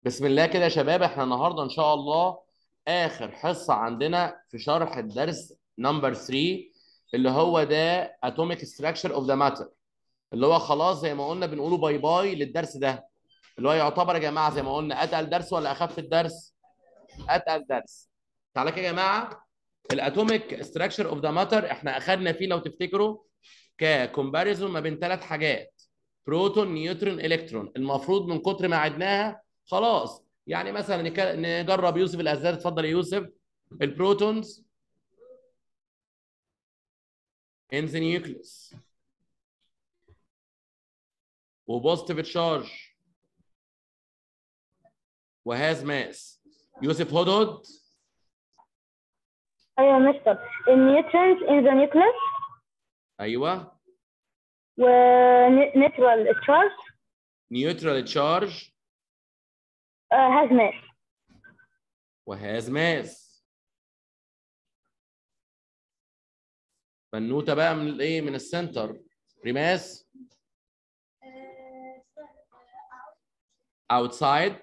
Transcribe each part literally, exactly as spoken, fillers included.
بسم الله كده يا شباب، احنا النهارده ان شاء الله اخر حصه عندنا في شرح الدرس نمبر ثلاثة، اللي هو ده atomic structure of the matter، اللي هو خلاص زي ما قلنا بنقوله باي باي للدرس ده، اللي هو يعتبر يا جماعه زي ما قلنا اتقل درس ولا اخف الدرس؟ اتقل درس. تعالى كده يا جماعه، الاتوميك ستراكشر اوف ذا ماتر احنا اخذنا فيه لو تفتكروا ككومباريزون ما بين ثلاث حاجات: بروتون، نيوترون، الكترون. المفروض من كتر ما عدناها خلاص، يعني مثلا نك- نجرب يوسف الازهر. اتفضل يا يوسف. البروتونز in the nucleus وبوزيتيف تشارج وهاز ماس. يوسف هدهد. ايوه يا مستر. النيوترونز in the nucleus ايوه. و neutral charge نيوترال تشارج uh, has mass. وهاز ماس. بنوته بقى من الايه، من السنتر. ريماس. outside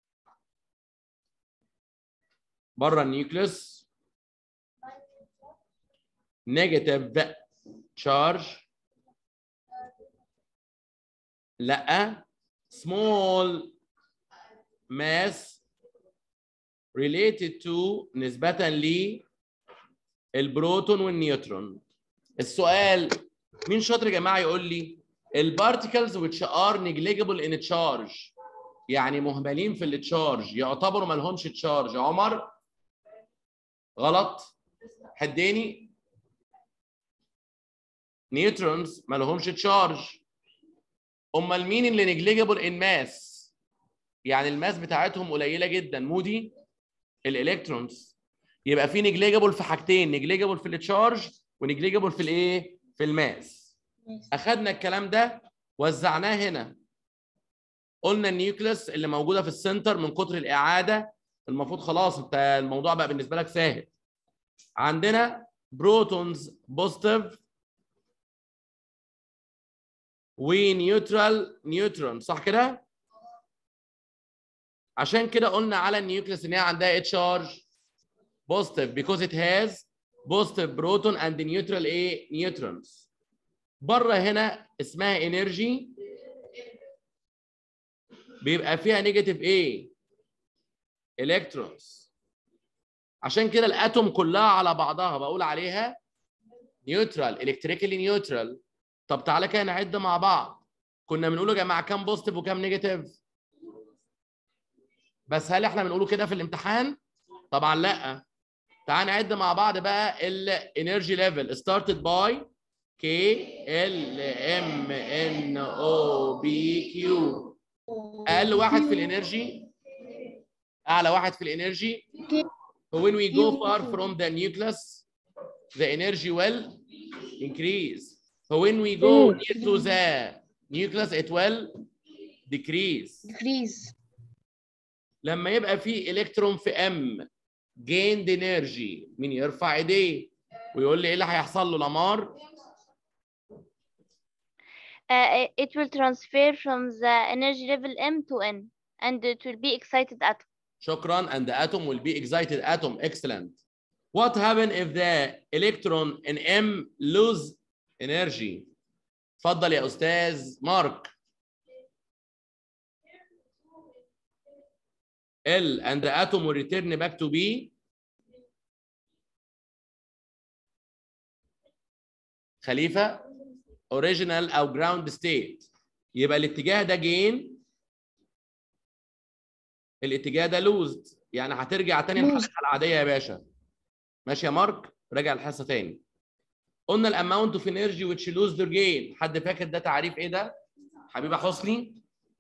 بره النيوكليوس. نيجاتيف تشارج. لا. small mass related to نسبة للبروتون والنيوترون. السؤال: مين شاطر يا جماعة يقول لي البارتيكلز which are negligible in charge، يعني مهملين في التشارج يعتبروا ما لهمش تشارج؟ عمر. غلط. حديني. نيوترونز ما لهمش تشارج. امال مين اللي نيجليجيبل ان ماس، يعني الماس بتاعتهم قليله جدا؟ مودي. الالكترونز. يبقى في نيجليجيبل في حاجتين: نيجليجيبل في التشارج ونيجليجيبل في الايه، في الماس. اخذنا الكلام ده وزعناه هنا. قلنا النيوكليس اللي موجوده في السنتر من كتر الاعاده المفروض خلاص انت الموضوع بقى بالنسبه لك سهل. عندنا بروتونز بوزيتيف ونيوترال نيوترون، صح كده؟ عشان كده قلنا على النيوكليس ان هي عندها تشارج بوزيتيف because it has positive proton and neutral ايه، نيوترونز. بره هنا اسمها انرجي، بيبقى فيها نيجاتيف ايه، الكترونز. عشان كده الاتوم كلها على بعضها بقول عليها نيوترال، الكتريكالي نيوترال. طب تعالى كده نعد مع بعض. كنا بنقول يا جماعه كام بوزيتيف وكام نيجاتيف؟ بس هل احنا بنقوله كده في الامتحان؟ طبعا لا. تعال نعد مع بعض بقى الانرجي ليفل. started by K L M N O P Q. اقل واحد في الانرجي، اعلى واحد في الانرجي. when we go far from the nucleus the energy will increase. when we go near to the nucleus it will decrease. decrease. لما يبقى في الكترون في M gained energy، مين يرفع ايديه ويقول لي ايه اللي هيحصل له؟ لامار. Uh, it will transfer from the energy level M to N and it will be excited atom. شكرا. and the atom will be excited atom. excellent. what happen if the electron in M lose energy؟ اتفضل يا استاذ مارك. L and the atom will return back to B. خليفه. original او ground state. يبقى الاتجاه ده gain، الاتجاه ده losed، يعني هترجع تاني لحالتها العاديه يا باشا. ماشي يا مارك؟ راجع الحصه تاني. قلنا الاماونت اوف انرجي which lose their gain. حد فاكر ده تعريف ايه ده؟ حبيبه حسني.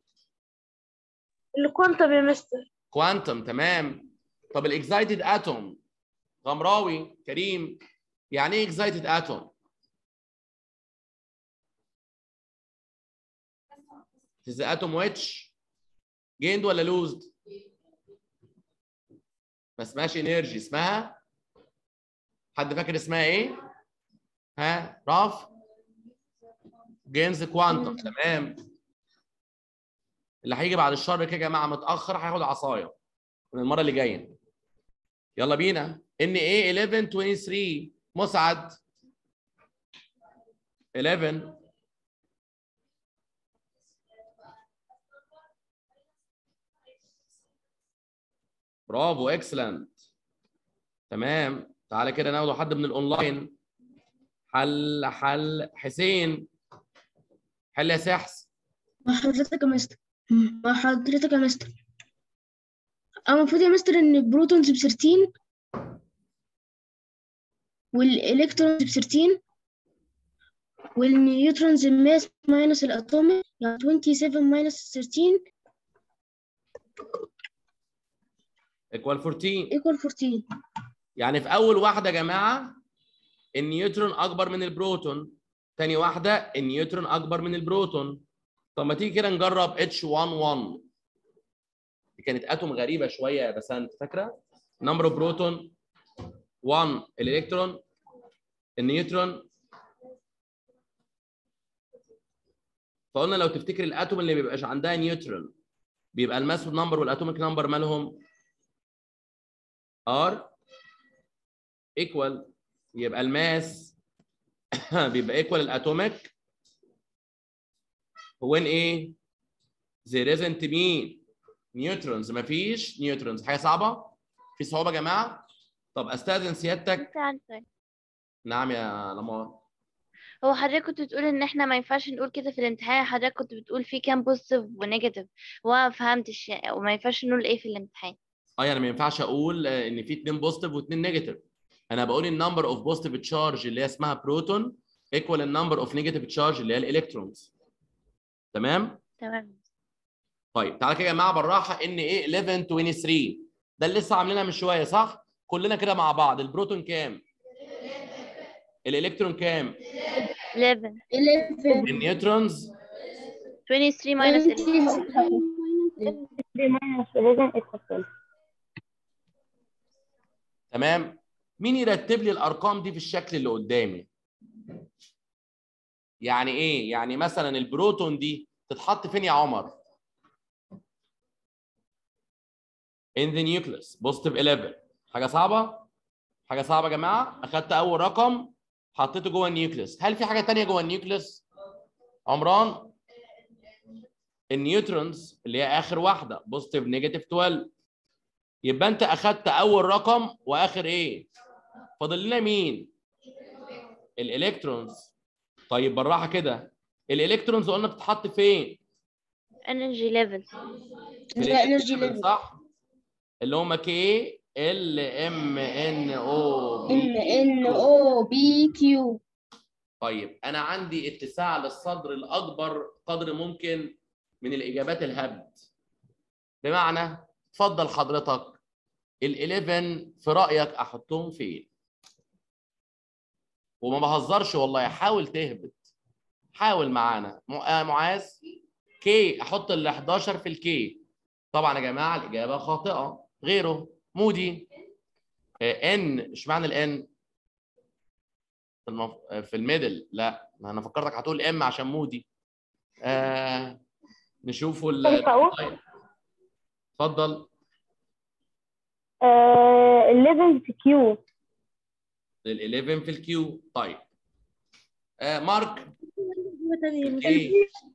الكوانتم يا مستر. كوانتم، تمام. طب الاكزايتد اتوم؟ غمراوي كريم، يعني ايه اكزايتد اتوم؟ is the atom which gained ولا losed؟ ما اسمهاش انرجي، اسمها، حد فاكر اسمها ايه؟ ها راف؟ جينز كوانتم، تمام. اللي هيجي بعد الشر كده يا جماعه متاخر هياخد عصايه من المره اللي جايه. يلا بينا. ان ايه احد عشر تلاتة وعشرين مسعد. احداشر. برافو اكسلنت. تمام. تعالى كده ناخد حد من الاونلاين. حل حل حسين. حل يا سحس. مع حضرتك يا مستر. مع حضرتك يا مستر. المفروض يا مستر ان البروتونز ب تلتاشر والالكترونز ب تلتاشر والنيوترونز الماس ماينس الاتوميك يعني سبعة وعشرين ماينس تلتاشر ايكوال أربعتاشر. ايكوال أربعتاشر. يعني في اول واحده يا جماعه النيوترون اكبر من البروتون، تاني واحده النيوترون اكبر من البروتون. طب ما تيجي كده نجرب اتش واحد واحد. دي كانت اتوم غريبه شويه يا بسنت، فاكره؟ نمبر اوف بروتون واحد، الالكترون النيوترون. فقلنا لو تفتكر الاتوم اللي ما بيبقاش عندها نيوترون بيبقى الماس نمبر والاتوميك نمبر مالهم ار ايكوال، يبقى الماس بيبقى ايكوال الاتوميك. وين ايه؟ there isn't مين؟ نيوترونز. مفيش نيوترونز. حاجه صعبه؟ في صعوبه يا جماعه؟ طب استاذن سيادتك. نعم يا لمار. هو حضرتك كنت بتقول ان احنا ما ينفعش نقول كده في الامتحان، حضرتك كنت بتقول في كام بوزيتيف ونيجاتيف وما فهمتش، وما ينفعش نقول ايه في الامتحان. اه يعني ما ينفعش اقول ان في اتنين بوزيتيف واتنين نيجاتيف. انا بقول النمبر اوف بوزيتيف تشارج اللي هي اسمها بروتون ايكوال النمبر اوف نيجاتيف تشارج اللي هي الالكترونز. تمام؟ تمام. طيب تعالى كده يا جماعه بالراحه. ان ايه احد عشر تلاتة وعشرين ده اللي لسه عاملينها من شويه صح؟ كلنا كده مع بعض. البروتون كام؟ الالكترون كام؟ حداشر. النيوترونز تلاتة وعشرين ماينس تمام. مين يرتب لي الارقام دي في الشكل اللي قدامي؟ يعني ايه؟ يعني مثلا البروتون دي تتحط فين يا عمر؟ in the nucleus positive حداشر. حاجه صعبه؟ حاجه صعبه يا جماعه؟ اخدت اول رقم حطيته جوه النيوكليوس. هل في حاجه ثانيه جوه النيوكليوس؟ عمران. النيوترونز اللي هي اخر واحده بوزيتيف نيجاتيف اتناشر. يبقى انت اخدت اول رقم واخر ايه؟ فاضل لنا مين؟ الالكترونز. طيب بالراحه كده. الالكترونز قلنا بتتحط فين؟ انرجي ليفل. انرجي ليفل صح؟ اللي هم كي ال ام ان او بي ان ان او بي كيو. طيب انا عندي اتساع للصدر الاكبر قدر ممكن من الاجابات الهبد. بمعنى اتفضل حضرتك ال حداشر في رايك احطهم فين؟ وما بهزرش والله، حاول تهبط. حاول معانا. معاذ كي احط ال حداشر في الكي. طبعا يا جماعه الاجابه خاطئه. غيره مودي ان. اشمعنى الان في المف... في الميدل؟ لا انا فكرتك هتقول ام عشان مودي. آه... نشوفوا ال اتفضل. آه ال حداشر في كيو. ال حداشر في الكيو. طيب آه مارك. كي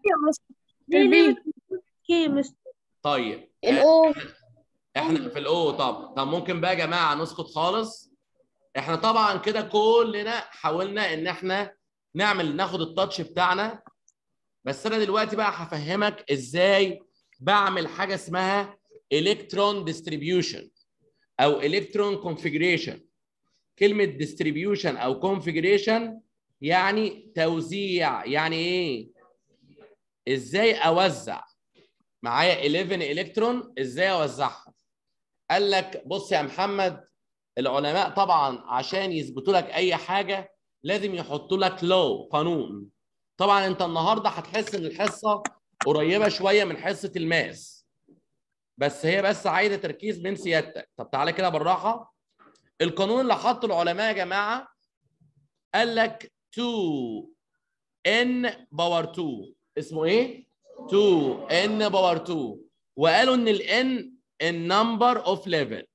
طيب آه الاو. احنا في الاو. طب طب ممكن بقى يا جماعه نسكت خالص. احنا طبعا كده كلنا حاولنا ان احنا نعمل ناخد التاتش بتاعنا، بس انا دلوقتي بقى هفهمك ازاي بعمل حاجه اسمها الكترون ديستريبيوشن او الكترون كونفيجريشن. كلمه ديستريبيوشن او كونفيجريشن يعني توزيع. يعني ايه؟ ازاي اوزع معايا حداشر الكترون، ازاي اوزعها؟ قال لك بص يا محمد، العلماء طبعا عشان يثبتوا لك اي حاجه لازم يحطوا لك لو قانون. طبعا انت النهارده هتحس ان الحصه قريبه شويه من حصه الماس، بس هي بس عايزه تركيز من سيادتك. طب تعالى كده بالراحه. القانون اللي حطه العلماء يا جماعه قال لك اتنين ان باور اتنين. اسمه ايه؟ تو ان باور اتنين، وقالوا ان الان النمبر اوف ليفل.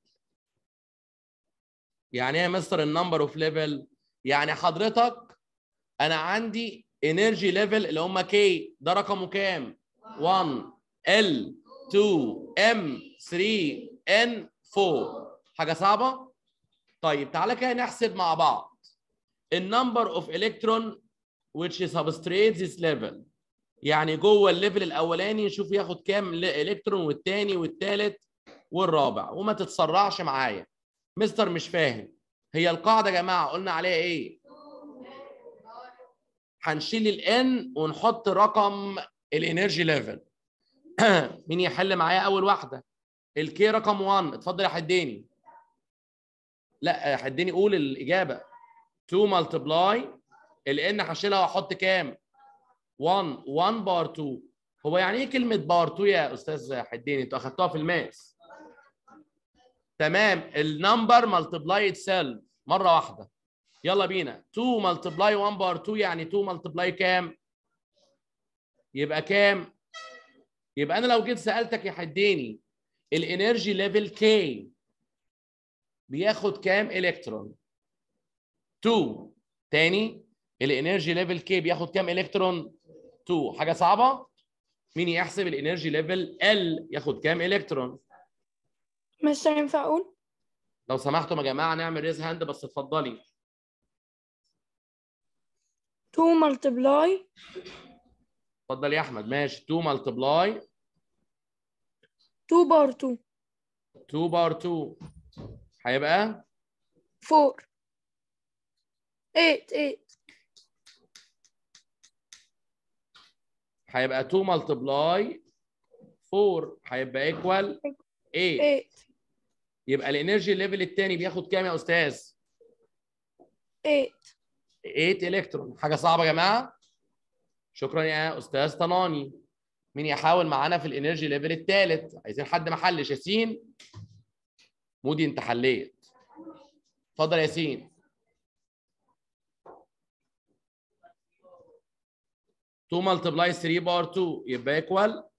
يعني ايه يا مستر النمبر اوف ليفل؟ يعني حضرتك انا عندي انرجي ليفل اللي هم كي، ده رقمه كام؟ واحد ال اتنين ام تلاتة ان اربعة. حاجه صعبه؟ طيب تعالى كده نحسب مع بعض النمبر اوف الكترون which substrates this level. يعني جوه الليفل الاولاني نشوف ياخد كام الكترون، والثاني والثالث والرابع، وما تتسرعش معايا. مستر مش فاهم، هي القاعده يا جماعه قلنا عليها ايه؟ هنشيل الان ونحط رقم الانرجي ليفل. مين يحل معايا اول واحده؟ الكي رقم واحد. اتفضل يا حديني. لا يا حديني قول الاجابه. اتنين ملتبلاي الان هشيلها واحط كام؟ واحد. واحد باور اتنين. هو يعني ايه كلمه باور اتنين يا استاذ حديني؟ انتوا اخدتوها في الماس. تمام، النمبر ملتبلاي اتسيلف مره واحده. يلا بينا. اتنين ملتبلاي واحد باور اتنين يعني اتنين ملتبلاي كام؟ يبقى كام؟ يبقى انا لو جيت سالتك يا حديني الانرجي ليفل كي بياخد كام الكترون؟ اتنين. تاني الانرجي ليفل كي بياخد كام الكترون؟ اتنين. حاجه صعبه؟ مين يحسب الانرجي ليفل ال ياخد كام الكترون؟ مستر ينفع اقول؟ لو سمحتم يا جماعه نعمل ريز هاند بس. اتفضلي. اتنين ملتبلاي اتفضل يا احمد. ماشي. اتنين ملتبلاي اتنين باور اتنين اتنين باور اتنين هيبقى اربعة تمانية تمانية. هيبقى اتنين ملتبلاي اربعة هيبقى ايكوال تمانية. تمانية يبقى الانرجي ليفل الثاني بياخد كام يا استاذ؟ تمانية. تمانية الكترون. حاجه صعبه يا جماعه؟ شكرا يا استاذ طناني. مين يحاول معانا في الانرجي ليفل الثالث؟ عايزين حد ما حلش. ياسين مودي انت حليت. اتفضل يا ياسين. اتنين ملتبلاي تلاتة باور اتنين يبقى ايكوال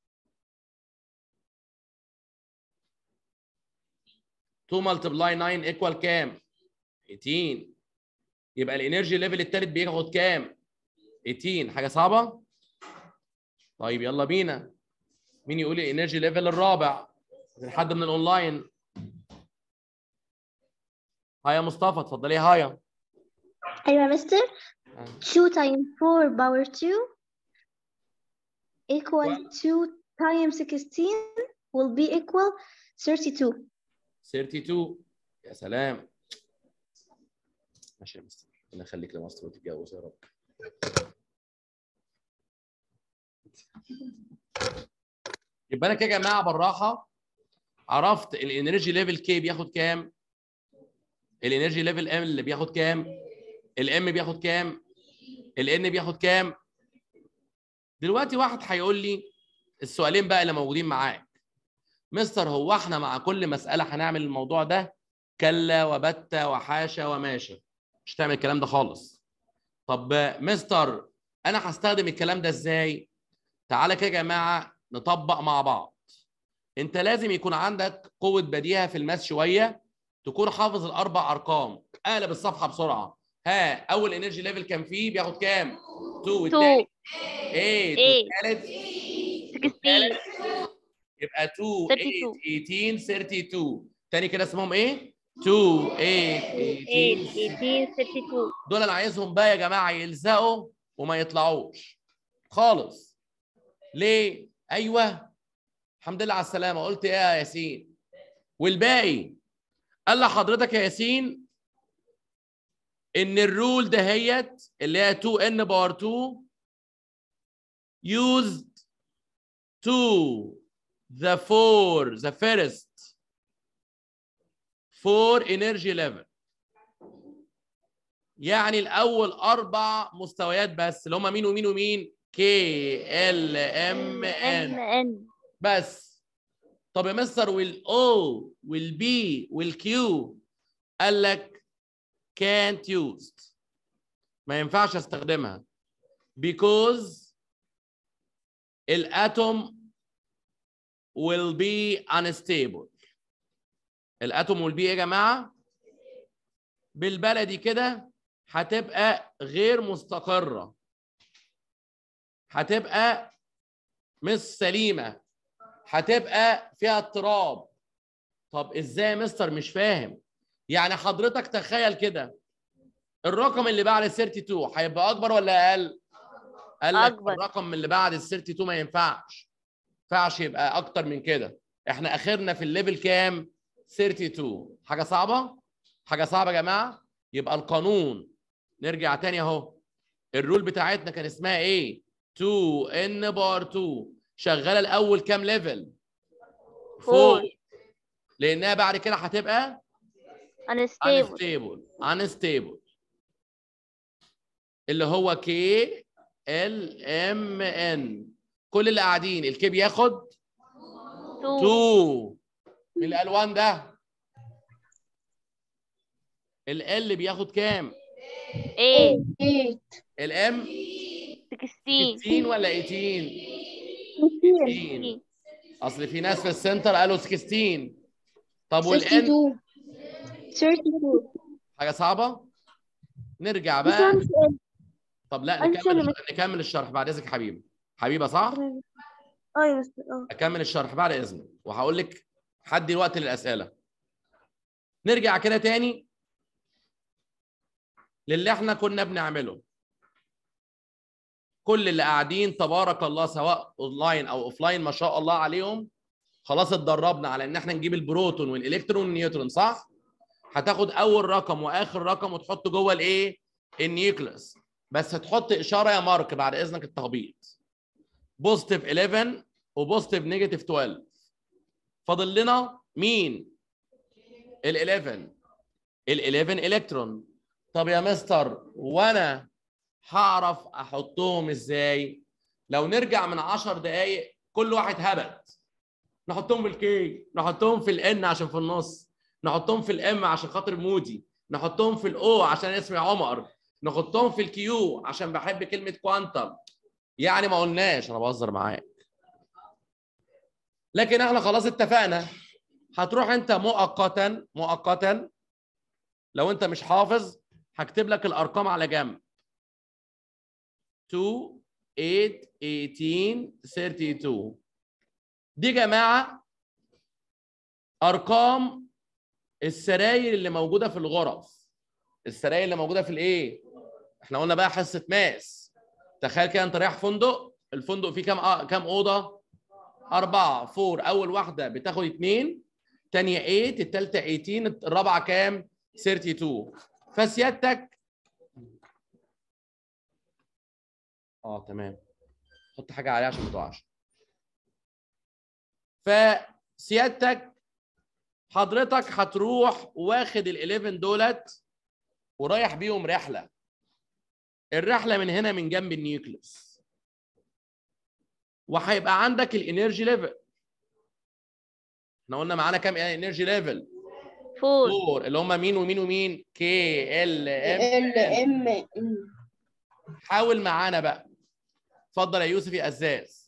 اتنين ملتبلاي تسعة ايكوال كام؟ تمنتاشر. يبقى الانرجي ليفل الثالث بياخد كام؟ تمنتاشر. حاجه صعبه؟ طيب يلا بينا. مين يقول الانرجي ليفل الرابع؟ حد من الاونلاين؟ هيا مصطفى. اتفضلي يا هيا. أيوة يا مستر. two times four power two equal two times sixteen will be equal thirty-two. اتنين وتلاتين. يا سلام. ماشي يا مستر. ربنا يخليك لمصر وتتجوز يا رب. يبقى انا كده يا جماعه بالراحه عرفت الانرجي ليفل كي بياخد كام؟ الانرجي ليفل ام اللي بياخد كام؟ الام بياخد كام؟ الان بياخد كام؟ دلوقتي واحد هيقول لي السؤالين بقى اللي موجودين معاك. مستر هو احنا مع كل مساله هنعمل الموضوع ده؟ كلا وبتة وحاشا وماشا. مش هتعمل الكلام ده خالص. طب مستر انا هستخدم الكلام ده ازاي؟ تعالى كده يا جماعه نطبق مع بعض. انت لازم يكون عندك قوه بديهه في الماس شويه، تكون حافظ الاربع ارقام. اقلب الصفحه بسرعه. ها اول انرجي ليفل كان فيه بياخد كام؟ اتنين. والثاني اتنين والثالث ستاشر يبقى اتنين اتنين تمنية تمنتاشر اتنين وتلاتين. تاني كده اسمهم ايه؟ اتنين تمنية تمنية تمنتاشر. اتنين اتنين دول انا عايزهم بقى يا جماعه يلزقوا وما يطلعوش خالص. ليه؟ ايوه الحمد لله على السلامه. قلت ايه يا ياسين؟ والباقي قال لحضرتك يا ياسين ان الرول دهيت اللي هي اتنين ان باور اتنين used to the four the first four energy level. يعني الاول اربع مستويات بس اللي هم مين ومين ومين؟ كي ال ام ان بس. طب يا مستر والاو والبي والكيو؟ قال لك can't used. ما ينفعش استخدمها because الاتوم will be unstable. الاتوم will be ايه يا جماعه؟ بالبلدي كده هتبقى غير مستقره، هتبقى مش سليمه، هتبقى فيها اضطراب. طب ازاي يا مستر؟ مش فاهم. يعني حضرتك تخيل كده، الرقم اللي بعد ال اتنين وتلاتين هيبقى اكبر ولا اقل؟ قال لك أكبر. الرقم اللي بعد ال اتنين وتلاتين ما ينفعش، ما ينفعش يبقى اكتر من كده. احنا اخرنا في الليفل كام؟ اتنين وتلاتين. حاجه صعبه؟ حاجه صعبه يا جماعه؟ يبقى القانون نرجع تاني اهو. الرول بتاعتنا كان اسمها ايه؟ اتنين ان بار اتنين. شغاله الاول كام ليفل؟ فور. لانها بعد كده هتبقى unstable. unstable. unstable اللي هو كي ال ام ان. كل اللي قاعدين الكي بياخد تو. اتنين من الالوان ده. ال ال بياخد كام؟ ايه. ايه. الام ستاشر. ستاشر ولا تمنتاشر؟ ستاشر. اصل في ناس في السنتر قالوا ستاشر. طب والان؟ اتنين thirty-two. حاجه صعبه؟ نرجع بس بقى. أنا سؤال. طب لا، أنا نكمل سؤال. نكمل الشرح بعد اذنك حبيبي. حبيبه صح؟ أيوة بس أه. اكمل الشرح بعد اذنك وهقول لك حدي الوقت للاسئله. نرجع كده تاني للي احنا كنا بنعمله. كل اللي قاعدين تبارك الله سواء اونلاين او اوفلاين ما شاء الله عليهم، خلاص اتدربنا على ان احنا نجيب البروتون والالكترون والنيوترون صح؟ هتاخد اول رقم واخر رقم وتحطه جوه الايه؟ النيوكليوس. بس هتحط اشاره يا مارك بعد اذنك التخبيط. بوزيتيف احداشر وبوزيتيف نيجاتيف اتناشر. فاضل لنا مين؟ ال احداشر. ال احداشر الكترون. طب يا مستر وانا هعرف احطهم ازاي؟ لو نرجع من عشر دقائق كل واحد هبت. نحطهم في الكي، نحطهم في الان عشان في النص، نحطهم في الام عشان خاطر مودي، نحطهم في الاو عشان اسمي عمر، نحطهم في الكيو عشان بحب كلمه كوانتم. يعني ما قلناش، انا بهزر معاك. لكن احنا خلاص اتفقنا. هتروح انت مؤقتا مؤقتا لو انت مش حافظ هكتب لك الارقام على جنب. اتنين تمانية تمنتاشر اتنين وتلاتين. دي يا جماعه ارقام السراير اللي موجوده في الغرف. السراير اللي موجوده في الايه؟ احنا قلنا بقى حصه ماس. تخيل كده انت رايح فندق، الفندق فيه كام آه كام اوضه؟ اربعه. فور اول واحده بتاخد اتنين، ثانيه تمانية، الثالثه تمنتاشر، الرابعه كام؟ اتنين وتلاتين. فسيادتك اه تمام، حط حاجه عليها عشان ما تقعش. فسيادتك حضرتك هتروح واخد ال احداشر دولت ورايح بيهم رحله. الرحله من هنا من جنب النيوكليوس، وهيبقى عندك الانرجي ليفل. احنا قلنا معانا كام انرجي ليفل؟ فور. فور اللي هم مين ومين ومين؟ كي ال ام ال ام ان. حاول معانا بقى. اتفضل يا يوسف يا ازاز.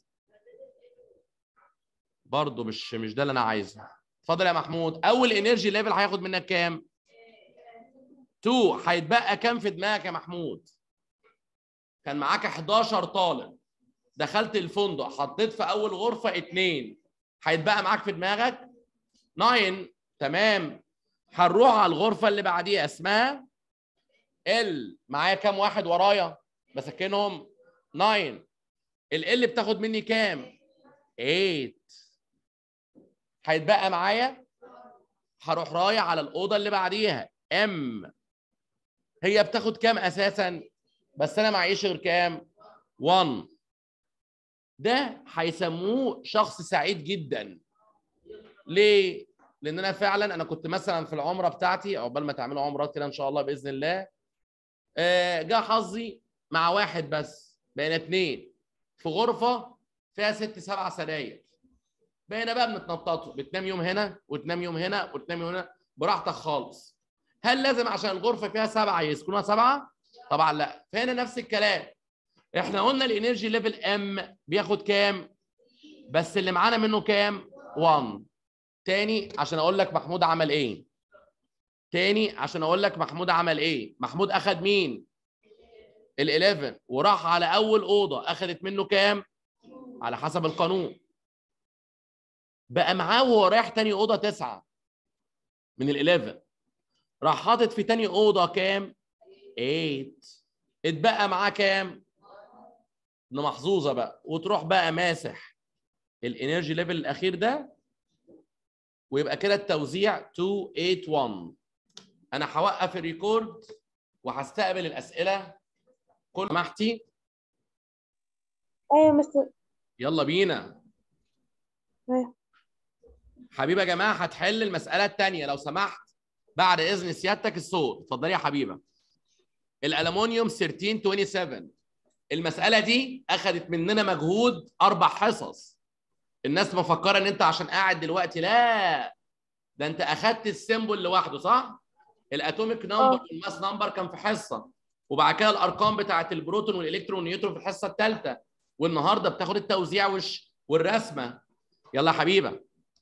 برضه مش مش ده اللي انا عايزه. اتفضل يا محمود. اول انرجي ليفل هياخد منك كام؟ اتنين. هيتبقى كام في دماغك يا محمود؟ كان معاك حداشر طالب، دخلت الفندق حطيت في اول غرفه اتنين، هيتبقى معاك في دماغك تسعة. تمام. هنروح على الغرفه اللي بعديها اسمها ال. معايا كام واحد ورايا؟ بسكنهم تسعة. ال ال بتاخد مني كام؟ تمانية. هيتبقى معايا هروح رايح على الاوضه اللي بعديها ام. هي بتاخد كام اساسا؟ بس انا معيش غير كام؟ واحد. ده هيسموه شخص سعيد جدا. ليه؟ لان انا فعلا انا كنت مثلا في العمره بتاعتي، عقبال ما تعملوا عمرات كده ان شاء الله باذن الله، آه جه حظي مع واحد بس، بقينا اتنين في غرفه فيها ست سبع سراير. بقينا بقى بنتنططوا، بتنام يوم هنا وتنام يوم هنا وتنام يوم هنا براحتك خالص. هل لازم عشان الغرفه فيها سبعه يسكنوها سبعه؟ طبعا لا. فهنا نفس الكلام. احنا قلنا الانرجي ليفل ام بياخد كام؟ بس اللي معانا منه كام؟ واحد. تاني عشان اقول لك محمود عمل ايه. تاني عشان اقول لك محمود عمل ايه. محمود اخد مين؟ ال احداشر وراح على اول اوضه اخدت منه كام؟ على حسب القانون. بقى معاه وهو رايح تاني اوضه تسعة من ال احداشر. راح حاطط في تاني اوضه كام؟ تمانية. اتبقى معاه كام؟ انه محظوظه بقى. وتروح بقى ماسح الانرجي ليفل الاخير ده، ويبقى كده التوزيع مئتين وواحد وثمانين. انا هوقف الريكورد وهستقبل الاسئله كل سمحتي. ايوه مستر. يلا بينا. ايوه حبيبه يا جماعه هتحل المساله الثانيه لو سمحت بعد اذن سيادتك الصوت. اتفضلي يا حبيبه. الالومنيوم سبعة عشر سبعة وعشرين. المساله دي اخذت مننا مجهود اربع حصص. الناس مفكره ان انت عشان قاعد دلوقتي، لا ده انت اخذت السيمبل لوحده صح؟ الاتوميك نمبر والماس نمبر كان في حصه، وبعد كده الارقام بتاعه البروتون والالكترون والنيوترون في الحصه الثالثه، والنهارده بتاخد التوزيع وش والرسمه. يلا يا حبيبه.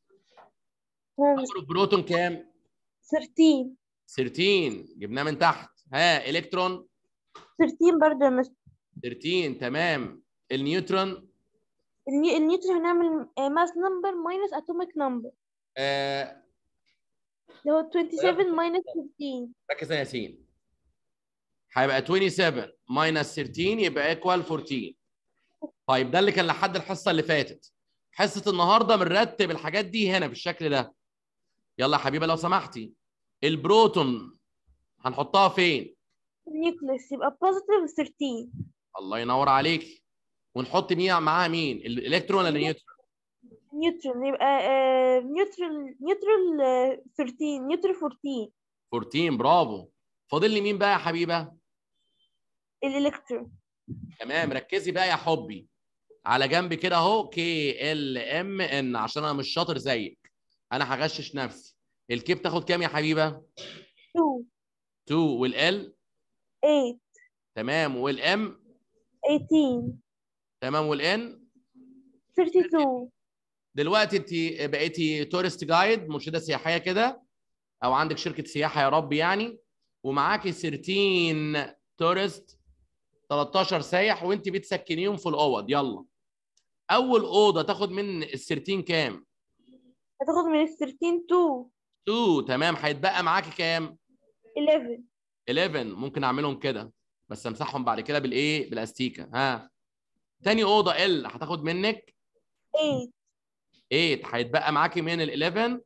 نمبر البروتون كام؟ ثلاثة عشر. تلتاشر جبناه من تحت. ها الكترون ثلاثة عشر برضه يا مستر. تلتاشر تمام. النيوترون الني... النيوترون هنعمل ماس نمبر ماينس اتوميك نمبر آه اللي هو سبعة وعشرين ماينس ثلاثة عشر. ركز يا ياسين. هيبقى سبعة وعشرين ماينس تلتاشر يبقى ايكوال أربعتاشر. طيب ده اللي كان لحد الحصه اللي فاتت. حصه النهارده بنرتب الحاجات دي هنا بالشكل ده. يلا يا حبيبه لو سمحتي. البروتون هنحطها فين؟ النيوكليس يبقى بوزيتيف ثلاثة عشر. الله ينور عليك. ونحط مين معاها مين؟ الالكترون ولا النيوترون؟ نيوترون يبقى آه... نيوترال نيوترال آه، ثلاثة عشر نيوترال أربعتاشر. أربعتاشر برافو. فاضل لي مين بقى يا حبيبه؟ الالكترون. تمام. ركزي بقى يا حبي على جنب كده اهو. كي ال ام ان عشان انا مش شاطر زيك. انا هغشش نفسي. الكي بتاخد كام يا حبيبه؟ اتنين. اتنين. والال؟ تمانية. تمام. والام؟ تمنتاشر. تمام. والان؟ اتنين وثلاثين. دلوقتي انت بقيتي تورست جايد، مرشده سياحيه كده، او عندك شركه سياحه يا رب يعني، ومعاكي تلتاشر تورست، تلتاشر سايح، وانت بتسكنيهم في الاوض. يلا. اول اوضه تاخد من ال تلتاشر كام؟ هتاخد من ال ثلاثة عشر اتنين. اتنين. تمام. هيتبقى معاكي كام؟ حداشر. حداشر. ممكن اعملهم كده بس امسحهم بعد كده بالايه؟ بالاستيكه. ها. تاني اوضه ال هتاخد منك تمانية. تمانية. هيتبقى معاكي من ال حداشر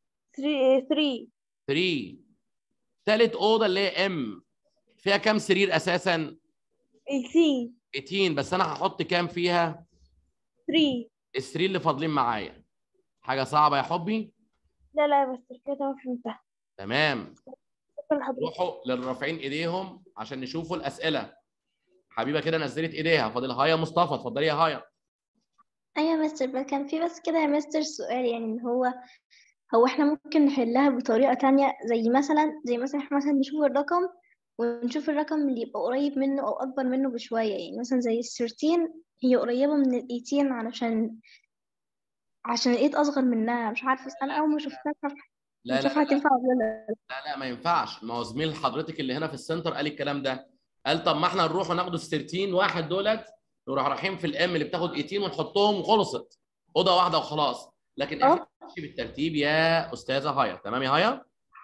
ثلاثة. تلاتة. تالت اوضه اللي هي ام فيها كام سرير اساسا؟ تمنتاشر. تمنتاشر. بس انا هحط كام فيها؟ ثلاثة. السرير اللي فاضلين معايا. حاجه صعبه يا حبي؟ لا لا بس كده تمام فهمتها. تمام. شكرا لحضرتك. روحوا للرافعين ايديهم عشان نشوفوا الاسئله. حبيبه كده نزلت ايديها. فاضل هايا مصطفى. اتفضلي يا هايا. أيوة يا مستر، بس كان في بس كده يا مستر سؤال، يعني إن هو هو احنا ممكن نحلها بطريقة تانية، زي مثلا زي مثلا احنا مثلا نشوف الرقم ونشوف الرقم اللي يبقى قريب منه أو أكبر منه بشوية، يعني مثلا زي الثيرتين هي قريبة من الإيتين علشان عشان الإيت أصغر منها. مش عارفة، أنا أول ما شفتها لا مش لا عارفة لا هتنفع ولا لأ. لا لا ما ينفعش. ما هو زميل حضرتك اللي هنا في السنتر قال الكلام ده. قال طب ما احنا نروح وناخد ال تلتاشر واحد دولت، نروح رايحين في الام اللي بتاخد تمنتاشر ونحطهم وخلصت. اوضه واحده وخلاص. لكن احنا اه نمشي بالترتيب يا استاذه هايا. تمام يا هايا؟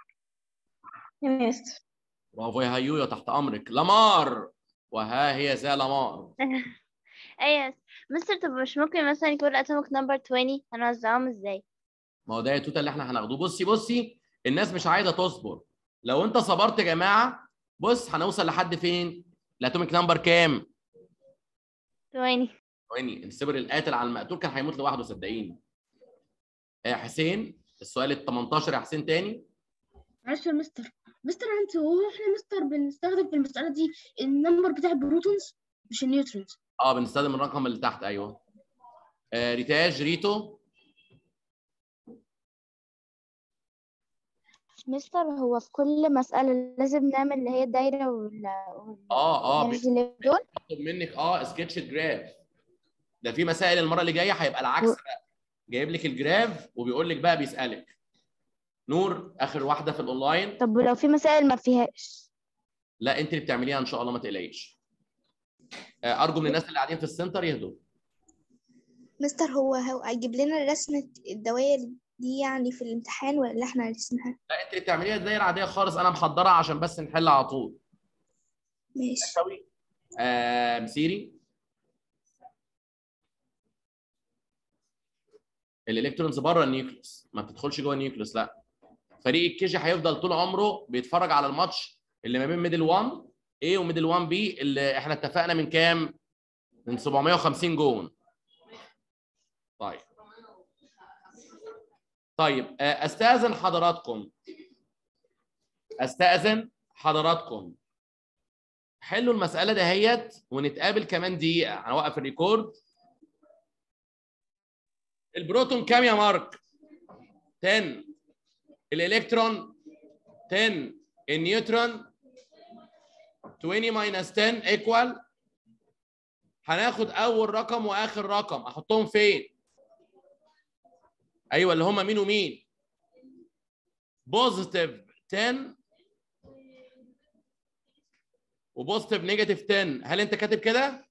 يا مستر. برافو يا هيويا. تحت امرك. لمار. وها هي ذا لمار. ايوه مستر، طب مش ممكن مثلا يكون الاتوميك نمبر عشرين؟ هنوزعهم ازاي؟ ما هو ده التوتال اللي احنا هناخده. بصي بصي الناس مش عايزه تصبر. لو انت صبرت يا جماعه بص هنوصل لحد فين؟ الاتوميك نمبر كام؟ عشرين. ثواني. الصبر القاتل على المقتول كان هيموت لوحده صدقيني. يا حسين السؤال ال تمنتاشر يا حسين تاني. معلش يا مستر. مستر انت هو احنا مستر بنستخدم في المسألة دي النمبر بتاع البروتونز مش النيوترونز؟ اه بنستخدم الرقم اللي تحت. ايوه. آه ريتاج ريتو. مستر هو في كل مسألة لازم نعمل اللي هي الدايرة وال اه اه والانرجي ليفل دول. بيطلب منك اه سكتش جراف. ده في مسائل المره اللي جايه هيبقى العكس و- بقى، جايب لك الجراف وبيقول لك بقى بيسالك. نور اخر واحده في الاونلاين. طب ولو في مسائل ما فيهاش؟ لا انت اللي بتعمليها ان شاء الله، ما تقلقيش. آه، ارجو من الناس اللي قاعدين في السنتر يهدوا. مستر هو هو هيجيب لنا رسمة الدوائر دي يعني في الامتحان ولا احنا رسمها؟ لا انت اللي بتعمليها الدايره عاديه خالص، انا محضرها عشان بس نحل على طول. ماشي. شوي. آه مسيري. الالكترونز بره النيوكليوس، ما بتدخلش جوه النيوكليوس. لا، فريق الكيجي هيفضل طول عمره بيتفرج على الماتش اللي ما بين ميدل واحد ايه وميدل واحد بي، اللي احنا اتفقنا من كام؟ من سبعمية وخمسين جون. طيب طيب استاذن حضراتكم استاذن حضراتكم حلوا المساله دهيت ونتقابل كمان دقيقه. هنوقف الريكورد. البروتون كام يا مارك؟ عشرة. الالكترون عشرة. النيوترون عشرين ماينس عشرة ايكوال. هناخد اول رقم واخر رقم احطهم فين؟ ايوه اللي هم مين ومين؟ بوزيتيف عشرة وبوزيتيف نيجاتيف عشرة. هل انت كاتب كده؟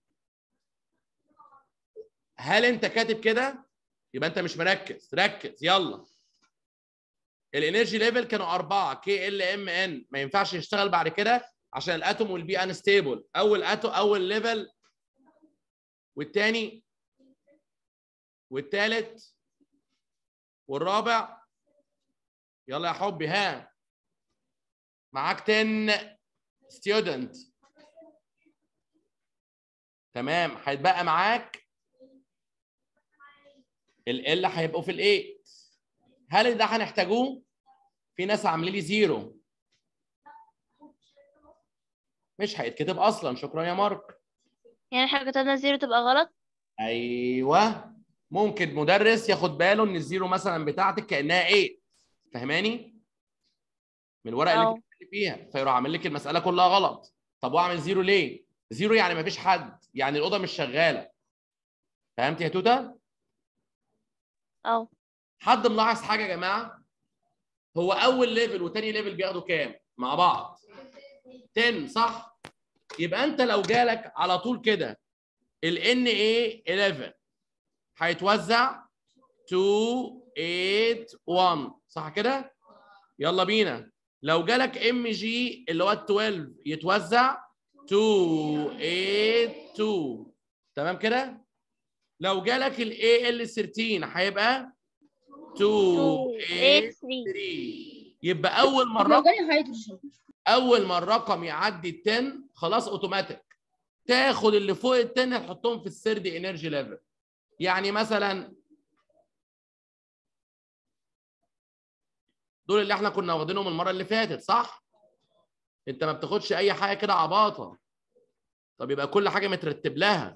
هل انت كاتب كده؟ يبقى انت مش مركز. ركز يلا. الانرجي ليفل كانوا أربعة كي ال ام ان، ما ينفعش يشتغل بعد كده عشان الاتوم والبي انستيبل. اول اتو اول ليفل والثاني والثالث والرابع. يلا يا حبي ها، معاك عشرة ستودنت. تمام، هيتبقى معاك ال ال هيبقوا في الايه. هل ده هنحتاجوه؟ في ناس عاملين لي زيرو، مش هيتكتب اصلا. شكرا يا مارك. يعني احنا كتبنا زيرو تبقى غلط؟ ايوه، ممكن مدرس ياخد باله ان الزيرو مثلا بتاعتك كانها ايه، فهماني؟ من الورق اللي أو. انت بتكتبي فيها، فيروح عامل لك المساله كلها غلط. طب واعمل زيرو ليه؟ زيرو يعني ما فيش حد، يعني الاوضه مش شغاله. فهمت يا توته؟ أو. حد ملاحظ حاجه يا جماعه؟ هو اول ليفل وثاني ليفل بياخدوا كام مع بعض؟ عشرة صح؟ يبقى انت لو جالك على طول كده ال ان ايه حداشر هيتوزع اتنين تمانية واحد صح كده؟ يلا بينا. لو جالك ام جي اللي هو ال اتناشر يتوزع اتنين تمانية اتنين تمام كده؟ لو جالك الاي ال تلتاشر هيبقى اتنين تمانية تلاتة. يبقى اول ما طب لو الرقم جالي هيدروجين؟ اول ما الرقم يعدي ال عشرة خلاص اوتوماتيك تاخد اللي فوق ال عشرة تحطهم في السيرد انرجي ليفل. يعني مثلا دول اللي احنا كنا واخدينهم المره اللي فاتت صح؟ انت ما بتاخدش اي حاجه كده عباطه. طب يبقى كل حاجه مترتب لها.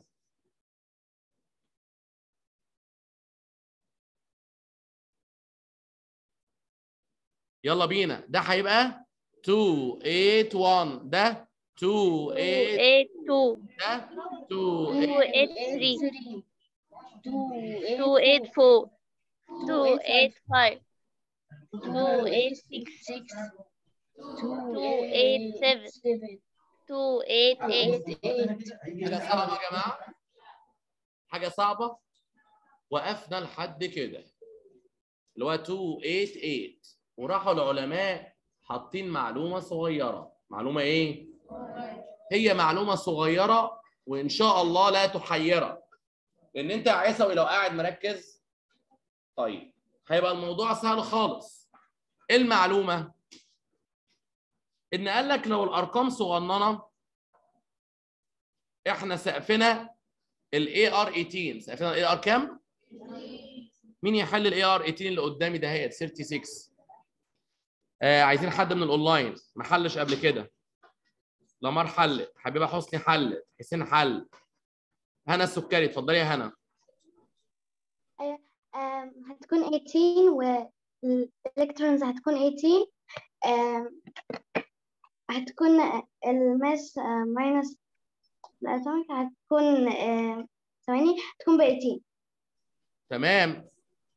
يلا بينا. ده هيبقى اتنين تمانية واحد، ده اتنين تمانية اتنين ده اتنين اتنين تلاتة two eight اتنين اتنين four اتنين اتنين اربعة اتنين two اتنين eight خمسة six اتنين two اتنين eight سبعة seven اتنين اتنين تمانية. حاجه صعبه يا جماعه؟ حاجه صعبه؟ وقفنا لحد كده اللي هو اتنين تمانية تمانية، وراحوا العلماء حاطين معلومه صغيره. معلومه ايه؟ هي معلومه صغيره وان شاء الله لا تحيرك، لان انت يا عيسوي لو قاعد مركز طيب هيبقى الموضوع سهل خالص. ايه المعلومه؟ ان قال لك لو الارقام صغننه احنا سقفنا الاي ار تمنتاشر. سقفنا الاي ار كام؟ مين يحل الاي ار تمنتاشر اللي قدامي ده؟ هي ستة وتلاتين. آه عايزين حد من الاونلاين ما حلش قبل كده. لمار حلت، حبيبه حسني حلت، حسين حل، هنا السكري اتفضلي يا هنا. أيوة. أم، هتكون تمنتاشر و الالكترونز هتكون ثمانية عشر. آم، هتكون الماس ماينس الاتوميك هتكون آم، ثواني هتكون ب ثمانية عشر. تمام.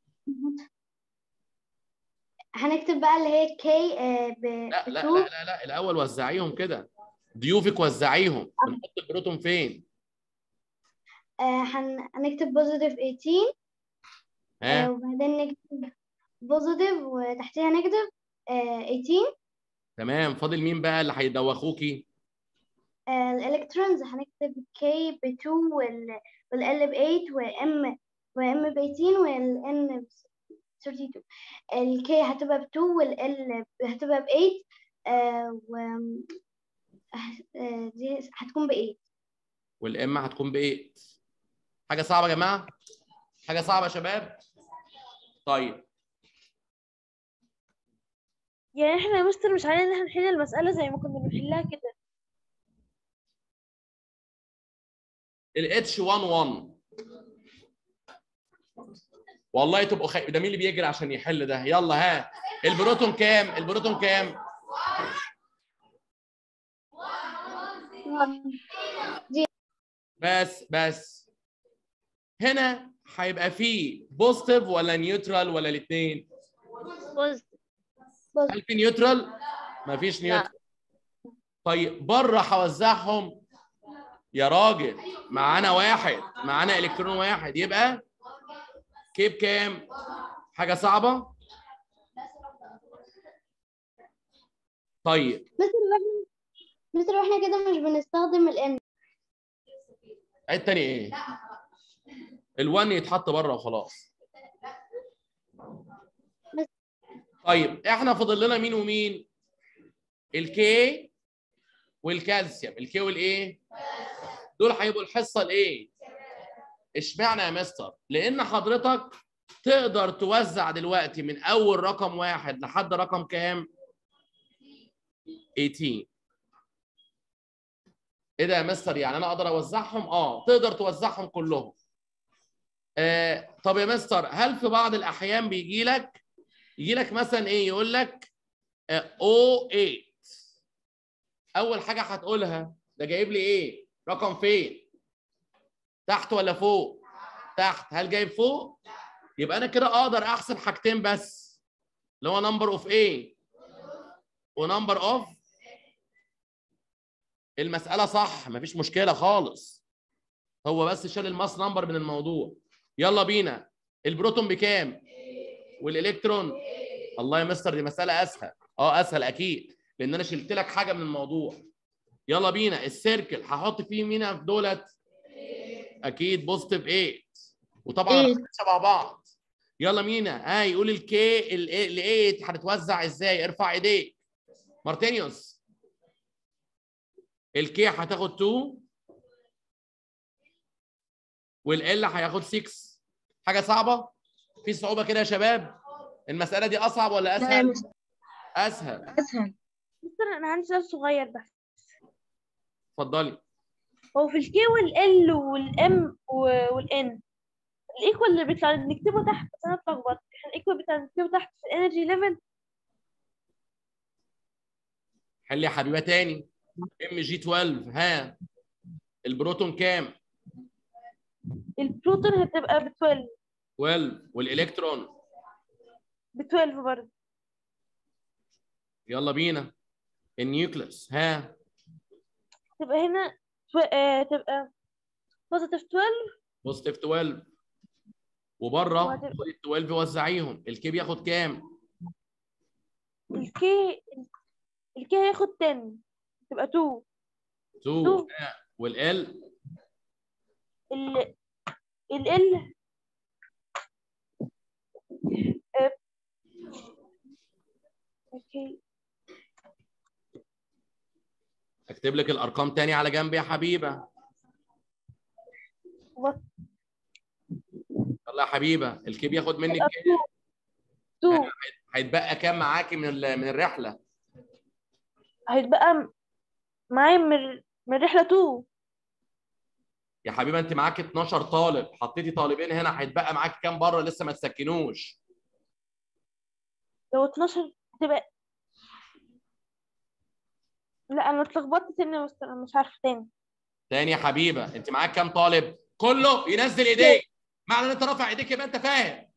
هنكتب بقى اللي هي كي ب لا لا اتنين. لا لا لا الاول وزعيهم كده، ضيوفك وزعيهم. بنحط البروتون فين؟ آه، هن- هنكتب بوزيتيف ثمانية عشر، ها آه، وبعدين نكتب بوزيتيف وتحتيها نيجاتيف ثمانية عشر. تمام. فاضل مين بقى اللي هيدوخوكي؟ آه، الالكترونز هنكتب كي ب اتنين وال والال ب ثمانية وام وام ب ثمانية والان ب اتنين وثلاثين. الكي هتبقى ب اتنين والال هتبقى ب ثمانية، آه، و آه، دي هتكون ب ثمانية. والام هتكون بايه؟ حاجه صعبه يا جماعه؟ حاجه صعبه يا شباب؟ طيب يعني احنا يا مستر مش علينا ان احنا نحل المسألة زي ما كنا بنحلها كده. ال اتش واحد واحد والله تبقوا خي... ده مين اللي بيجري عشان يحل ده؟ يلا ها. البروتون كام؟ البروتون كام؟ بس بس هنا هيبقى فيه بوزيتيف ولا نيوترال ولا الاثنين؟ بوزيتيف. هل في نيوترال؟ مفيش لا. نيوترال. طيب بره هوزعهم يا راجل. معانا واحد، معانا الكترون واحد، يبقى كيب كام؟ حاجه صعبه؟ طيب مستر واحنا مستر واحنا كده مش بنستخدم الان. عيد تاني ايه؟ الوان يتحط بره وخلاص. طيب احنا فاضل لنا مين ومين؟ الكي والكالسيوم. الكي والايه؟ دول هيبقوا الحصه الايه؟ اشمعنى يا مستر؟ لان حضرتك تقدر توزع دلوقتي من اول رقم واحد لحد رقم كام؟ تمنتاشر. ايه ده يا مستر؟ يعني انا اقدر اوزعهم؟ اه تقدر توزعهم كلهم. آه طب يا مستر هل في بعض الاحيان بيجي لك يجي لك مثلا ايه؟ يقول لك آه او تمانية. اول حاجه هتقولها ده جايب لي ايه؟ رقم فين؟ تحت ولا فوق؟ تحت. هل جايب فوق؟ يبقى انا كده اقدر احسب حاجتين بس، اللي هو نمبر اوف ايه ونمبر اوف. المساله صح، مفيش مشكله خالص. هو بس شال الماس نمبر من الموضوع. يلا بينا. البروتون بكام؟ والالكترون؟ الله يا مستر دي مساله اسهل. اه اسهل اكيد، لان انا شلت لك حاجه من الموضوع. يلا بينا. السيركل هحط فيه مين في دولت؟ اكيد بوزيتيف تمانية، وطبعا رقمين شبه بعض. يلا مينا ها يقول الكي ال تمانية هتتوزع ازاي؟ ارفع ايديك. مارتينيوس. الكي هتاخد اتنين والال هياخد ستة. حاجه صعبه؟ في صعوبه كده يا شباب؟ المساله دي اصعب ولا لا يا اسهل؟ مستر اسهل. اسهل. مستر انا عندي سؤال صغير بس. اتفضلي. هو في الكي والال والام والان الايكوال اللي بيطلع نكتبه تحت، بس انا اتلخبطت. احنا الايكوال بتاع نكتبه تحت في الانرجي ليفل. حل يا حبيبه تاني. ام جي اتناشر. ها البروتون كام؟ البروتون هتبقى ب اتناشر. اتناشر. والالكترون؟ ب اتناشر برضه. يلا بينا. النيوكليوس ها؟ تبقى هنا تو... آه... تبقى بوزيتيف اتناشر. بوزيتيف اتناشر. وبره وهتبقى خد ال اتناشر وزعيهم. الكي بياخد كام؟ الكي الكي هياخد عشرة، تبقى اتنين. اتنين. اتنين. ها والال؟ ال ال آه... اوكي. اكتب لك الارقام تاني على جنب يا حبيبه. و... يلا يا حبيبه. الكي بياخد منك تبقى كام؟ اتنين. هيتبقى كام معاكي من ال- من الرحله؟ هيتبقى معايا من من رحلة اتنين. يا حبيبه انت معاكي اتناشر طالب، حطيتي طالبين هنا، هيتبقى معاكي كام بره لسه ما تسكنوش؟ لو اتناشر هتبقى، لا انا اتلخبطت تاني يا مستر، انا مش عارفه تاني. تاني يا حبيبه، انت معاك كام طالب؟ كله ينزل ايديه. معنى ان انت رافع ايديك يبقى انت فاهم.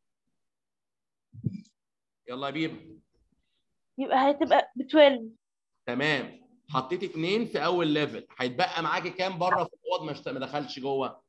يلا يا بيبا. يبقى هتبقى ب اتناشر. تمام، حطيت اتنين في اول ليفل، هيتبقى معاكي كام بره في الاوض ما اشت- ما دخلش جوه؟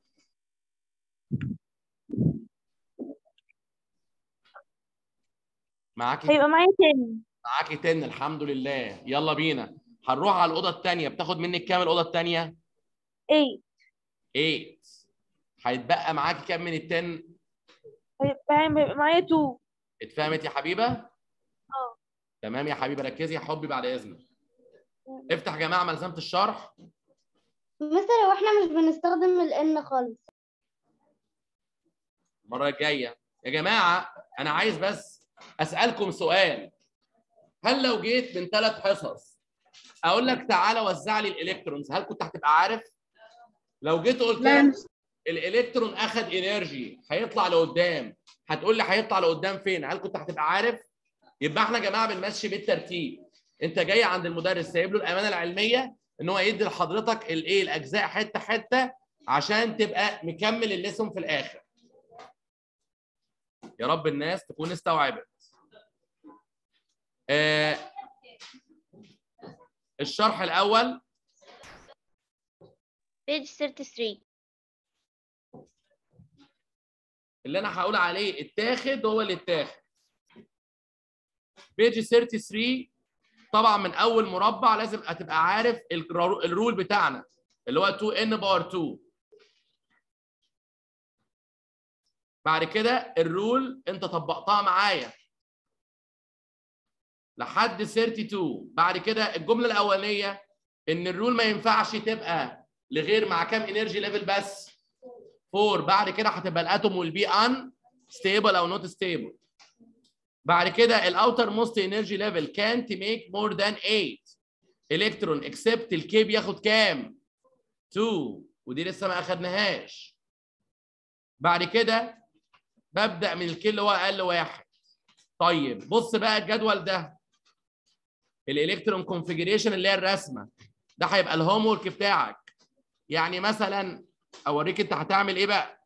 معاكي هيبقى معايا تاني. معاكي عشرة. الحمد لله. يلا بينا، هنروح على الاوضه الثانيه. بتاخد منك كام الاوضه الثانيه؟ تمانية. تمانية. هيتبقى معاكي كام من ال عشرة؟ هيبقى هيبقى معايا اتنين. اتفهمت يا حبيبه؟ اه. تمام يا حبيبه، ركزي يا حبي بعد اذنك. افتح يا جماعه ملزمه الشرح. مستر هو احنا مش بنستخدم الان خالص. المره الجايه يا جماعه انا عايز بس اسالكم سؤال. هل لو جيت من ثلاث حصص اقول لك تعالى وزع لي الالكترونز، هل كنت هتبقى عارف؟ لو جيت قلت لا يا لك مستر. الالكترون اخذ انرجي هيطلع لقدام، هتقول لي هيطلع لقدام فين؟ هل كنت هتبقى عارف؟ يبقى احنا يا جماعه بنمشي بالترتيب. انت جاي عند المدرس سايب له الامانه العلميه ان هو يدي لحضرتك الايه الاجزاء حته حته عشان تبقى مكمل الليسون في الاخر. يا رب الناس تكون استوعبت. آه الشرح الاول page thirty-three. اللي انا هقول عليه اتاخد هو اللي اتاخد. بيج ثلاثة وثلاثين طبعا من اول مربع لازم هتبقى عارف الرول بتاعنا اللي هو اتنين ان باور اتنين. بعد كده الرول انت طبقتها معايا لحد اتنين وثلاثين. بعد كده الجمله الاولانيه ان الرول ما ينفعش تبقى لغير مع كام انرجي ليفل بس؟ أربعة. بعد كده هتبقى الاتوم والبي ان ستيبل او نوت ستيبل. بعد كده الاوتر موست انرجي ليفل كانت ميك مور ذان تمانية الكترون اكسبت الكي بياخد كام؟ اتنين، ودي لسه ما اخدناهاش. بعد كده ببدا من الكي اللي هو اقل واحد. طيب بص بقى الجدول ده الالكترون كونفيجريشن اللي هي الرسمه ده هيبقى الهوم ورك بتاعك. يعني مثلا اوريك انت هتعمل ايه بقى.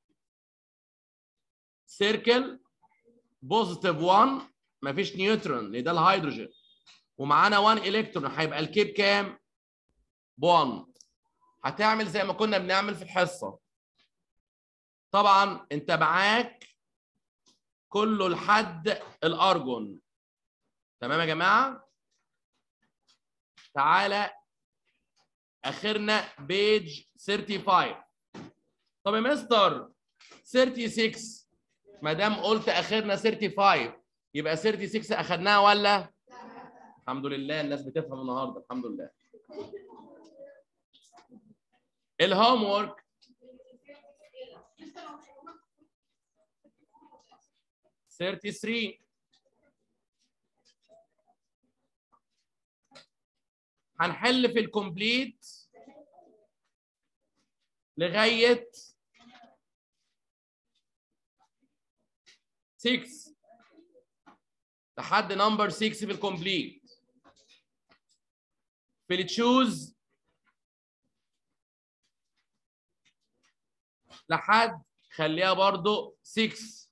سيركل بوزيتيف واحد مفيش نيوترون لان ده الهيدروجين ومعانا واحد الكترون هيبقى الكي بكام؟ ب واحد. هتعمل زي ما كنا بنعمل في الحصه. طبعا انت معاك كله لحد الارجون. تمام يا جماعه؟ تعالى اخرنا بيج خمسة وثلاثين. طب يا مستر ستة وثلاثين ما دام قلت اخرنا خمسة وثلاثين يبقى ستة وثلاثين اخدناها ولا؟ الحمد لله الناس بتفهم النهارده الحمد لله. الهوم وورك ثلاثة وثلاثين. هنحل في الكومبليت لغايه ستة لحد نمبر ستة في الكومبليت. في التشوز لحد خليها برضو ستة.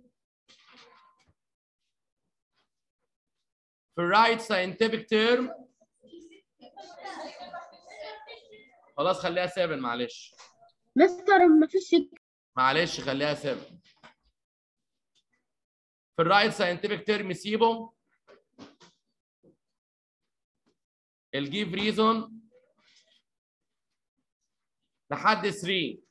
في الرايت ساينتفك تيرم خلاص خليها سبعة. معلش مستر مفيش. معلش خليها سبعة. في الرايت ساينتفك تيرم سيبه. الجيف ريزون لحد ثلاثة.